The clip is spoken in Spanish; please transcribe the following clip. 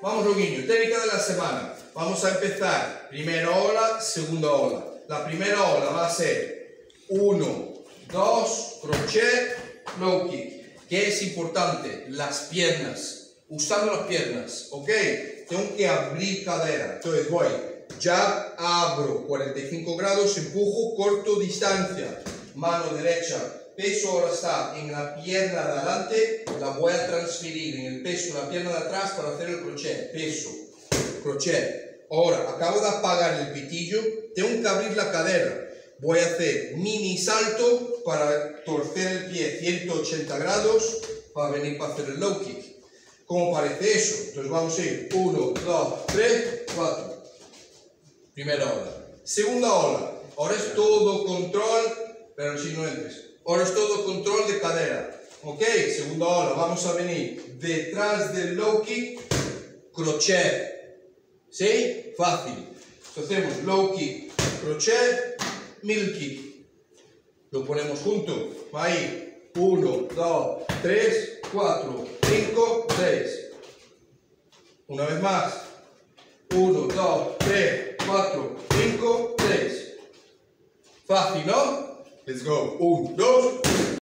Vamos, Loguinho, técnica de la semana. Vamos a empezar, primera ola, segunda ola. La primera ola va a ser 1, 2, crochet, low kick. ¿Qué es importante? Las piernas, usando las piernas, ¿ok? Tengo que abrir cadera, entonces voy, jab, abro, 45 grados, empujo, corto, distancia, mano derecha, peso ahora está en la pierna de adelante, la voy a transferir en el peso en la pierna de atrás para hacer el crochet, peso, crochet. Ahora, acabo de apagar el pitillo, tengo que abrir la cadera, voy a hacer mini salto para torcer el pie 180 grados para venir para hacer el low kick. ¿Cómo parece eso? Entonces vamos a ir 1, 2, 3, 4. Primera ola. Segunda ola. Ahora es todo control, pero si no entres. Ahora es todo control de cadera. Ok, segunda ola. Vamos a venir detrás del low kick, crochet. ¿Sí? Fácil. Entonces hacemos low kick, crochet, middle kick. Lo ponemos junto. Va ahí. 1, 2, 3, 4, 5, 6. Una vez más. 1, 2, 3, 4, 5, 6. Fácil, ¿no? Let's go. 1, 2.